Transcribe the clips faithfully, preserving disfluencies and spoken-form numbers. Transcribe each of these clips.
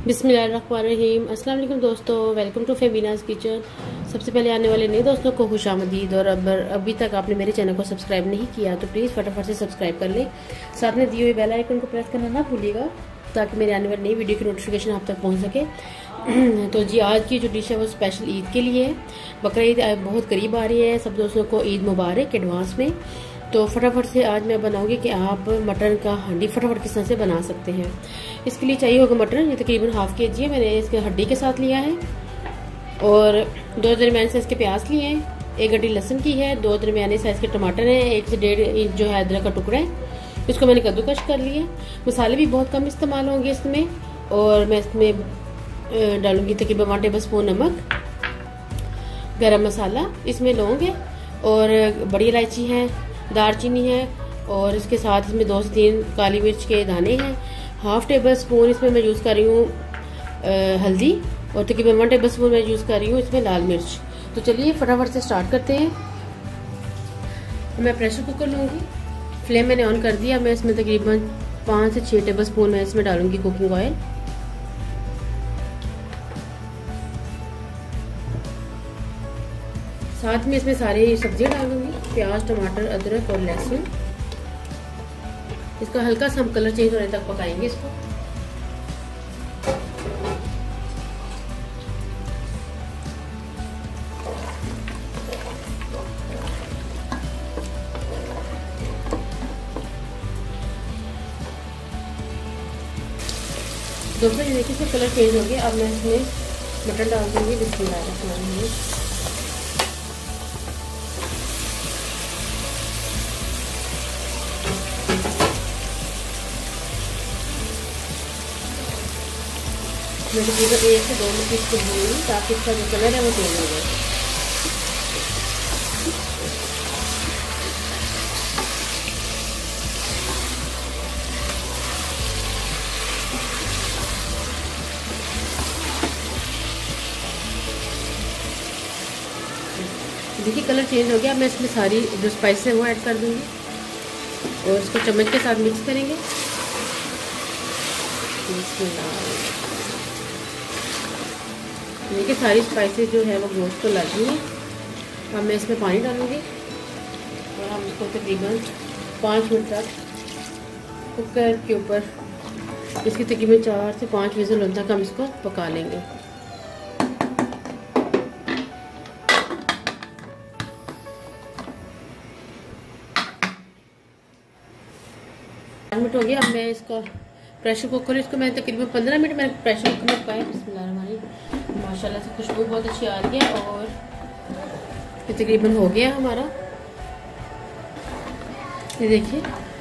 बिस्मिल्लाहिर्रहमानिर्रहीम। अस्सलाम वालेकुम दोस्तों, वेलकम टू फेबीनाज किचन। सबसे पहले आने वाले नए दोस्तों को खुशामदीद। और अब अभी तक आपने मेरे चैनल को सब्सक्राइब नहीं किया तो प्लीज़ फटाफट से सब्सक्राइब कर लें। साथ में दिए हुए बेल आइकन को प्रेस करना ना भूलिएगा ताकि मेरे आने वाली नई वीडियो की नोटिफिकेशन आप तक पहुँच सके। तो जी, आज की जो डिश है वो स्पेशल ईद के लिए है। बकरा ईद बहुत करीब आ रही है, सब दोस्तों को ईद मुबारक एडवांस में। तो फटाफट से आज मैं बनाऊंगी कि आप मटन का हड्डी फटाफट किस तरह से बना सकते हैं। इसके लिए चाहिए होगा मटन, ये तकरीबन हाफ के जी है, मैंने इसके हड्डी के साथ लिया है। और दो दरमियाने साइज़ के प्याज लिए हैं, एक गड्डी लहसुन की है, दो दरमियाने साइज़ के टमाटर हैं, एक से डेढ़ इंच जो है अदरक का टुकड़ा है, इसको मैंने कद्दूकश कर लिया। मसाले भी बहुत कम इस्तेमाल होंगे इसमें, और मैं इसमें डालूंगी तकरीबन वन टेबल स्पून नमक, गरम मसाला, इसमें लौंग है और बड़ी इलायची है, दालचीनी है, और इसके साथ इसमें दो से तीन काली मिर्च के दाने हैं। हाफ टेबल स्पून इसमें मैं यूज़ कर रही हूँ हल्दी, और तकरीबन वन टेबल स्पून मैं यूज़ कर रही हूँ इसमें लाल मिर्च। तो चलिए फटाफट से स्टार्ट करते हैं। मैं प्रेशर कुकर लूँगी, फ्लेम मैंने ऑन कर दिया। मैं इसमें तकरीबन पाँच से छः टेबल स्पून मैं इसमें डालूंगी कुकिंग ऑयल। साथ में इसमें सारी सब्जियां डालूंगी, प्याज, टमाटर, अदरक और लहसुन। इसका हल्का सा हम कलर चेंज होने तक पकाएंगे इसको। दोस्तों ये देखिए, इसका कलर चेंज हो गया। अब मैं इसमें मटन डाल दूंगी। बिस्मिल्लाहिर्रहमानिर्रहीम। मैं तकरीबन एक से दो मिनट इसको भूनूंगी ताकि इसका जो कलर है वो चेंज हो जाए। देखिए कलर चेंज हो गया। मैं इसमें सारी जो स्पाइस है वो ऐड कर दूंगी और इसको चम्मच के साथ मिक्स करेंगे। देखिए सारी स्पाइसेस जो है वो गोश्त को लग गई है। अब मैं इसमें पानी डालूंगी और हम इसको तकरीबन पाँच मिनट तक कुकर के ऊपर इसकी तकरीबन चार से पाँच विज़ल तक हम इसको पका लेंगे। पाँच मिनट हो गया। अब मैं इसका प्रेशर कुकर, इसको मैं तकरीबन पंद्रह मिनट मैंने प्रेशर कुकर में पकाया। बिस्मिल्लाहिर्रहमानिर्रहीम। माशाल्लाह से खुशबू बहुत अच्छी आ रही है और ये तकरीबन हो गया हमारा। ये देखिए,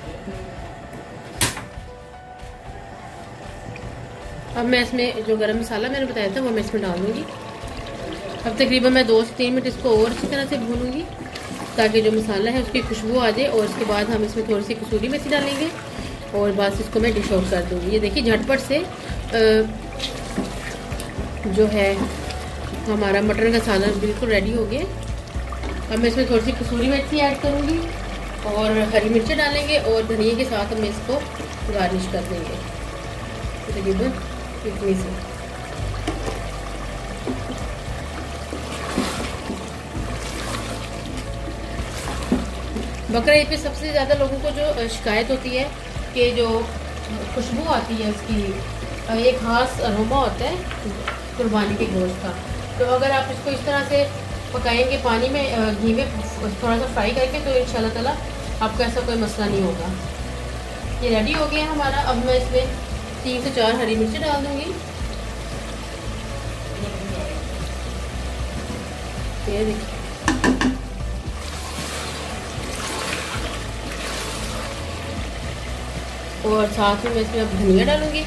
अब मैं इसमें जो गरम मसाला मैंने बताया था वो मैं इसमें डाल दूँगी। अब तकरीबन मैं दो से तीन मिनट इसको और अच्छी तरह से भूनूंगी ताकि जो मसाला है उसकी खुशबू आ जाए। और उसके बाद हम इसमें थोड़ी सी कसूरी मेथी डालेंगे और बस इसको मैं डिश आउट कर दूँगी। ये देखिए झटपट से आ, जो है हमारा मटन का सालन बिल्कुल रेडी हो गया। अब मैं इसमें थोड़ी सी कसूरी मेथी ऐड करूँगी और हरी मिर्चें डालेंगे और धनिया के साथ हम इसको गार्निश कर देंगे तकरीबन इतनी सी। बकरा ईद पे सबसे ज़्यादा लोगों को जो शिकायत होती है कि जो खुशबू आती है उसकी, एक खास अरोमा होता है कुर्बानी के गोश्त का। तो अगर आप इसको इस तरह से पकाएंगे पानी में, घी में थोड़ा सा फ्राई करके, तो इंशाल्लाह ताला आपको ऐसा कोई मसला नहीं होगा। ये रेडी हो गया हमारा। अब मैं इसमें तीन से चार हरी मिर्चें डाल दूँगी। ये देखिए, और साथ में मैं इसमें अब धनिया डालूंगी।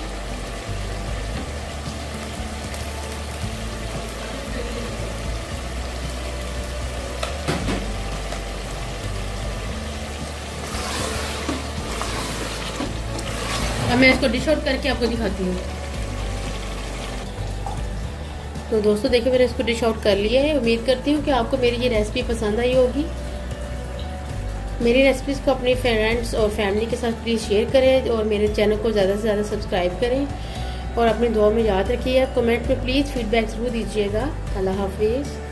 अब मैं इसको डिश आउट करके आपको दिखाती हूँ। तो दोस्तों देखिए मैंने इसको डिश आउट कर लिया है। उम्मीद करती हूँ कि आपको मेरी ये रेसिपी पसंद आई होगी। मेरी रेसिपीज़ को अपने फ्रेंड्स और फैमिली के साथ प्लीज़ शेयर करें और मेरे चैनल को ज़्यादा से ज़्यादा सब्सक्राइब करें। और अपनी दुआ में याद रखिएगा। कमेंट में प्लीज़ फीडबैक ज़रूर दीजिएगा। अल्लाह हाफिज़।